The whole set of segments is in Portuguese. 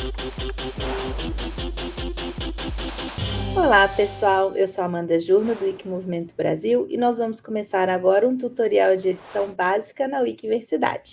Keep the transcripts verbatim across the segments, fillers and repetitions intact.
Olá pessoal, eu sou Amanda Jurno do Wikimovimento Brasil e nós vamos começar agora um tutorial de edição básica na Wikiversidade.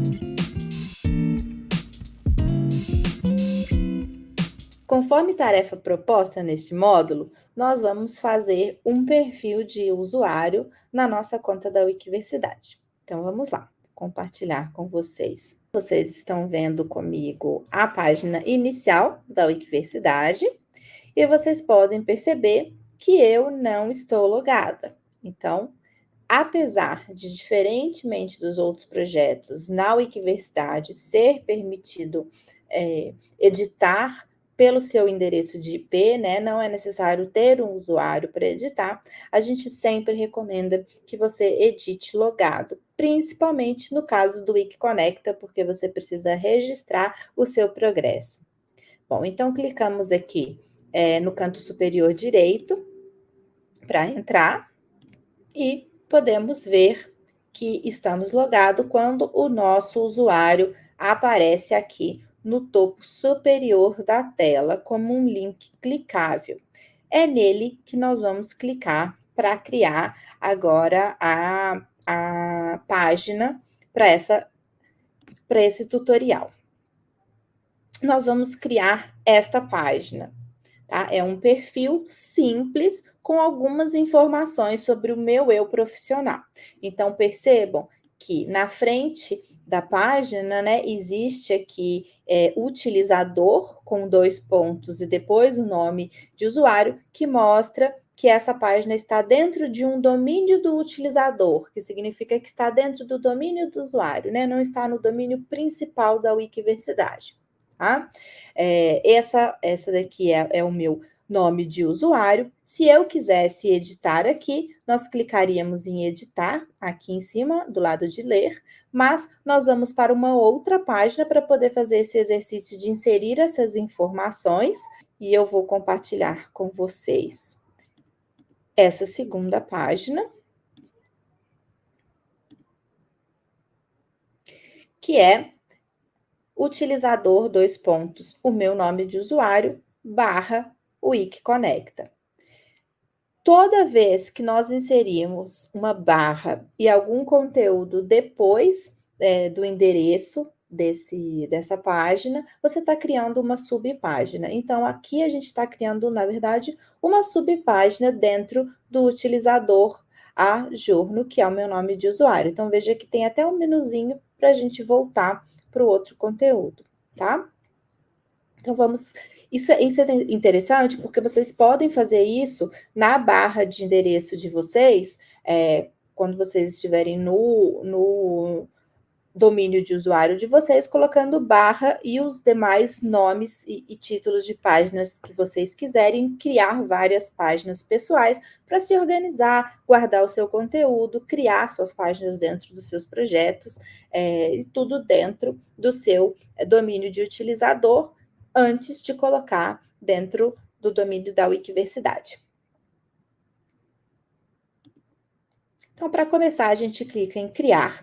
Conforme tarefa proposta neste módulo, nós vamos fazer um perfil de usuário na nossa conta da Wikiversidade. Então vamos lá, compartilhar com vocês. Vocês estão vendo comigo a página inicial da Wikiversidade. E vocês podem perceber que eu não estou logada. Então, apesar de, diferentemente dos outros projetos, na Wikiversidade ser permitido é, editar pelo seu endereço de I P, né? Não é necessário ter um usuário para editar, a gente sempre recomenda que você edite logado, principalmente no caso do Wikiconecta, porque você precisa registrar o seu progresso. Bom, então clicamos aqui É, no canto superior direito para entrar e podemos ver que estamos logados quando o nosso usuário aparece aqui no topo superior da tela como um link clicável. É nele que nós vamos clicar para criar agora a, a página para essa para esse tutorial. Nós vamos criar esta página. Tá? É um perfil simples com algumas informações sobre o meu eu profissional. Então, percebam que na frente da página, né, existe aqui é, utilizador com dois pontos e depois o nome de usuário, que mostra que essa página está dentro de um domínio do utilizador, que significa que está dentro do domínio do usuário, né? Não está no domínio principal da Wikiversidade. Tá? É, essa, essa daqui é, é o meu nome de usuário. Se eu quisesse editar aqui, nós clicaríamos em editar, aqui em cima, do lado de ler, mas nós vamos para uma outra página para poder fazer esse exercício de inserir essas informações, e eu vou compartilhar com vocês essa segunda página, que é utilizador, dois pontos, o meu nome de usuário, barra Wikiconecta. Toda vez que nós inserimos uma barra e algum conteúdo depois é, do endereço desse, dessa página, você está criando uma subpágina. Então, aqui a gente está criando, na verdade, uma subpágina dentro do utilizador a Jurno, que é o meu nome de usuário. Então, veja que tem até um menuzinho para a gente voltar para o outro conteúdo, tá? Então, vamos... Isso é, isso é interessante porque vocês podem fazer isso na barra de endereço de vocês, é, quando vocês estiverem no, no domínio de usuário de vocês, colocando barra e os demais nomes e, e títulos de páginas que vocês quiserem, criar várias páginas pessoais para se organizar, guardar o seu conteúdo, criar suas páginas dentro dos seus projetos, é, e tudo dentro do seu é, domínio de utilizador, antes de colocar dentro do domínio da Wikiversidade. Então, para começar, a gente clica em criar.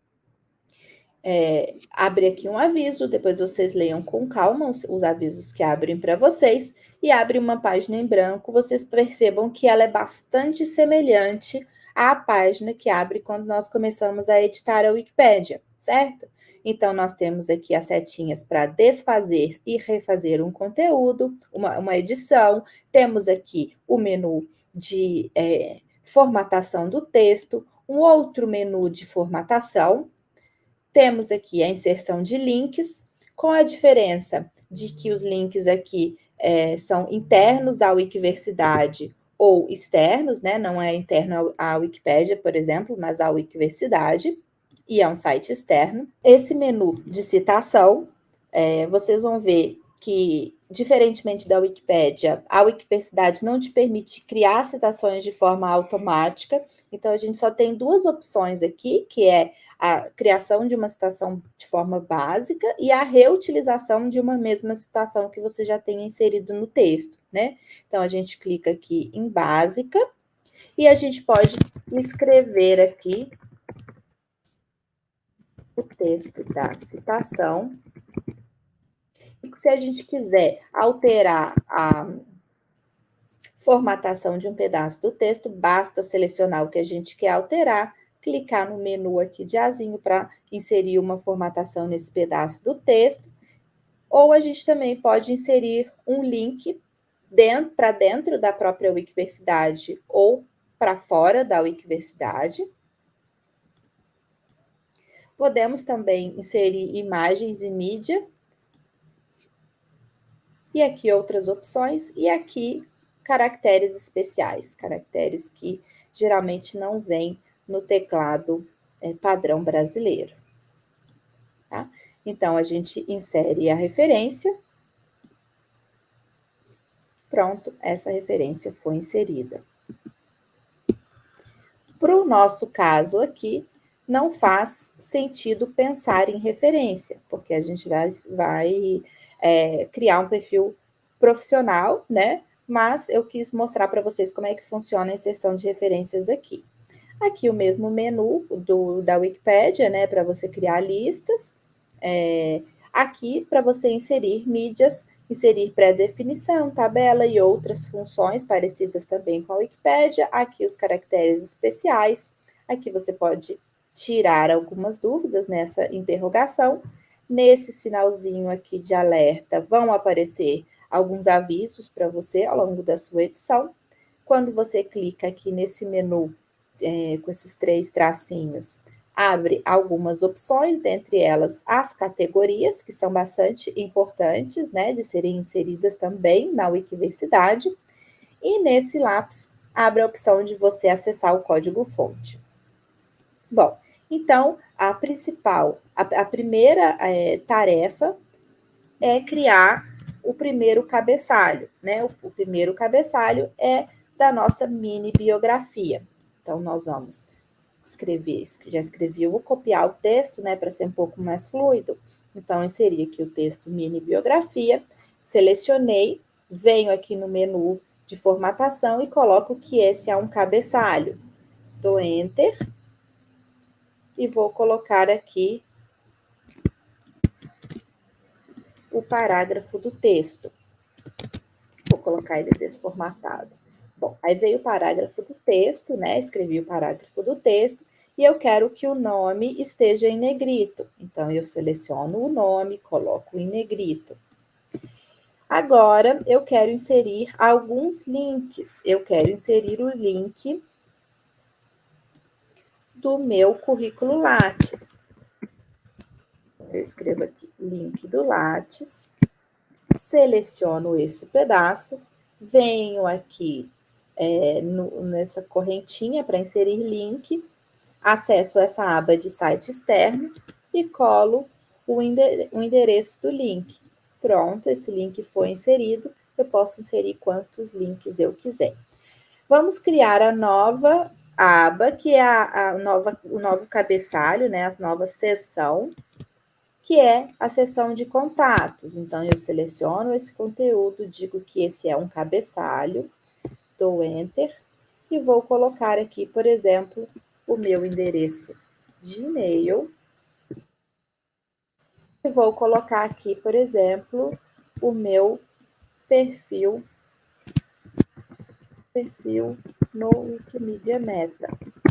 É, abre aqui um aviso, depois vocês leiam com calma os, os avisos que abrem para vocês, e abre uma página em branco. Vocês percebam que ela é bastante semelhante à página que abre quando nós começamos a editar a Wikipédia, certo? Então, nós temos aqui as setinhas para desfazer e refazer um conteúdo, uma, uma edição. Temos aqui o menu de é, formatação do texto, um outro menu de formatação. Temos aqui a inserção de links, com a diferença de que os links aqui é, são internos à Wikiversidade ou externos, né? Não é interno à Wikipédia, por exemplo, mas à Wikiversidade, e é um site externo. Esse menu de citação, é, vocês vão ver que, diferentemente da Wikipédia, a Wikiversidade não te permite criar citações de forma automática. Então, a gente só tem duas opções aqui, que é a criação de uma citação de forma básica e a reutilização de uma mesma citação que você já tenha inserido no texto, né? Então, a gente clica aqui em básica e a gente pode escrever aqui o texto da citação. se a gente quiser alterar a formatação de um pedaço do texto, basta selecionar o que a gente quer alterar, clicar no menu aqui de azinho para inserir uma formatação nesse pedaço do texto, ou a gente também pode inserir um link dentro, para dentro da própria Wikiversidade ou para fora da Wikiversidade. Podemos também inserir imagens e mídia. E aqui outras opções, e aqui caracteres especiais, caracteres que geralmente não vêm no teclado é, padrão brasileiro. Tá? Então, a gente insere a referência. Pronto, essa referência foi inserida. Para o nosso caso aqui, não faz sentido pensar em referência, porque a gente vai, vai é, criar um perfil profissional, né? Mas eu quis mostrar para vocês como é que funciona a inserção de referências aqui. Aqui o mesmo menu do, da Wikipédia, né? Para você criar listas. É, aqui, para você inserir mídias, inserir pré-definição, tabela e outras funções parecidas também com a Wikipédia. Aqui os caracteres especiais. Aqui você pode tirar algumas dúvidas nessa interrogação. Nesse sinalzinho aqui de alerta vão aparecer alguns avisos para você ao longo da sua edição. Quando você clica aqui nesse menu, é, com esses três tracinhos, abre algumas opções, dentre elas as categorias, que são bastante importantes, né, de serem inseridas também na Wikiversidade. E nesse lápis, abre a opção de você acessar o código-fonte. Bom, então, a principal, a, a primeira é, tarefa é criar o primeiro cabeçalho, né? O, o primeiro cabeçalho é da nossa mini biografia. Então, nós vamos escrever, já escrevi, eu vou copiar o texto, né, para ser um pouco mais fluido. Então, inseri aqui o texto mini biografia, selecionei, venho aqui no menu de formatação e coloco que esse é um cabeçalho. Dou Enter e vou colocar aqui o parágrafo do texto. Vou colocar ele desformatado. Bom, aí veio o parágrafo do texto, né? Escrevi o parágrafo do texto e eu quero que o nome esteja em negrito. Então, eu seleciono o nome, coloco em negrito. Agora, eu quero inserir alguns links. Eu quero inserir o link do meu currículo Lattes. Eu escrevo aqui, link do Lattes, seleciono esse pedaço, venho aqui é, no, nessa correntinha para inserir link, acesso essa aba de site externo e colo o, endere o endereço do link. Pronto, esse link foi inserido, eu posso inserir quantos links eu quiser. Vamos criar a nova aba, que é a, a nova, o novo cabeçalho, né, a nova seção, que é a seção de contatos. Então, eu seleciono esse conteúdo, digo que esse é um cabeçalho, dou Enter, e vou colocar aqui, por exemplo, o meu endereço de e-mail, e vou colocar aqui, por exemplo, o meu perfil, perfil no Wikimedia Meta,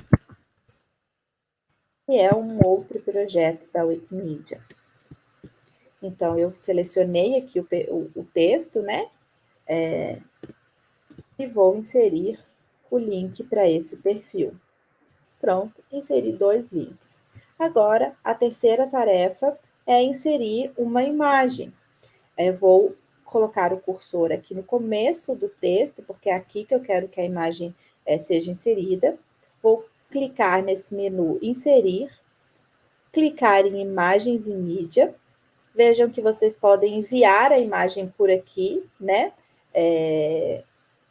que é um outro projeto da Wikimedia. Então, eu selecionei aqui o, o, o texto, né? É, e vou inserir o link para esse perfil. Pronto, inseri dois links. Agora, a terceira tarefa é inserir uma imagem. Eu vou colocar o cursor aqui no começo do texto, porque é aqui que eu quero que a imagem é, seja inserida. Vou clicar nesse menu Inserir, clicar em Imagens e Mídia. Vejam que vocês podem enviar a imagem por aqui, né? É...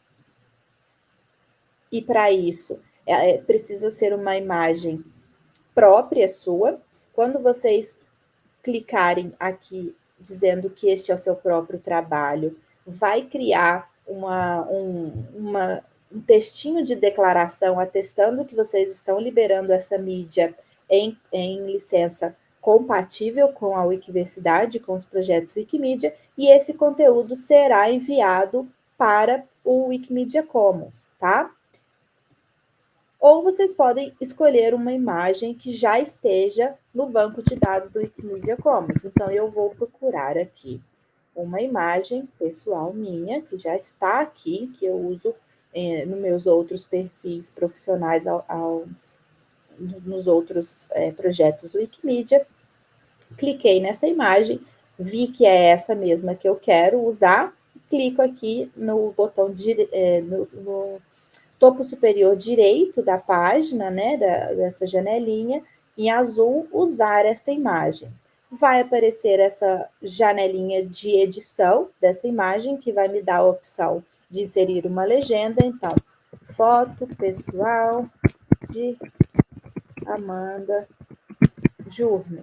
E para isso, é, precisa ser uma imagem própria sua. Quando vocês clicarem aqui, dizendo que este é o seu próprio trabalho, vai criar uma, um, uma, um textinho de declaração atestando que vocês estão liberando essa mídia em, em licença compatível com a Wikiversidade, com os projetos Wikimedia, e esse conteúdo será enviado para o Wikimedia Commons, tá? Ou vocês podem escolher uma imagem que já esteja no banco de dados do Wikimedia Commons. Então, eu vou procurar aqui uma imagem pessoal minha, que já está aqui, que eu uso eh, nos meus outros perfis profissionais, ao, ao, nos outros eh, projetos Wikimedia. Cliquei nessa imagem, vi que é essa mesma que eu quero usar, clico aqui no botão de, eh, no, no topo superior direito da página, né, da, dessa janelinha, em azul, usar esta imagem. Vai aparecer essa janelinha de edição dessa imagem, que vai me dar a opção de inserir uma legenda. Então, foto pessoal de Amanda Jurno.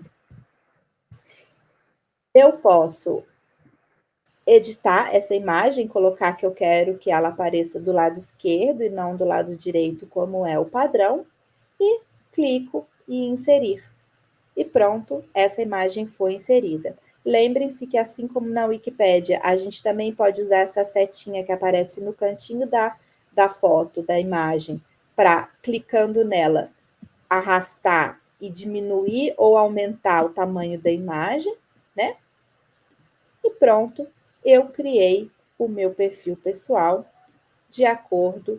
Eu posso editar essa imagem, colocar que eu quero que ela apareça do lado esquerdo e não do lado direito, como é o padrão, e clico em inserir. E pronto, essa imagem foi inserida. Lembrem-se que, assim como na Wikipédia, a gente também pode usar essa setinha que aparece no cantinho da, da foto, da imagem, para, clicando nela, arrastar e diminuir ou aumentar o tamanho da imagem, né? E pronto, eu criei o meu perfil pessoal de acordo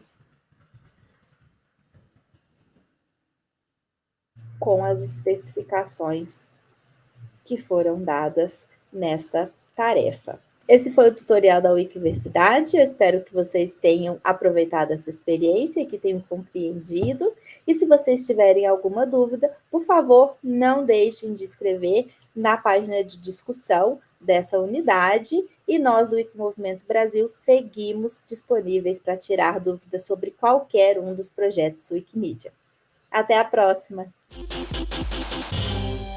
com as especificações que foram dadas nessa tarefa. Esse foi o tutorial da Wikiversidade. Eu espero que vocês tenham aproveitado essa experiência e que tenham compreendido. E se vocês tiverem alguma dúvida, por favor, não deixem de escrever na página de discussão dessa unidade. E nós, do Wikimovimento Brasil, seguimos disponíveis para tirar dúvidas sobre qualquer um dos projetos Wikimedia. Até a próxima!